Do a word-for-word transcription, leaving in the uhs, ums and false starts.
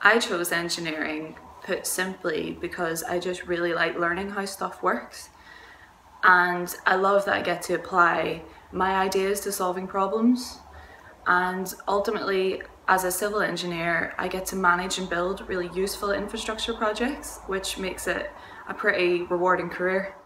I chose engineering, put simply, because I just really like learning how stuff works. And I love that I get to apply my ideas to solving problems. And ultimately, as a civil engineer, I get to manage and build really useful infrastructure projects, which makes it a pretty rewarding career.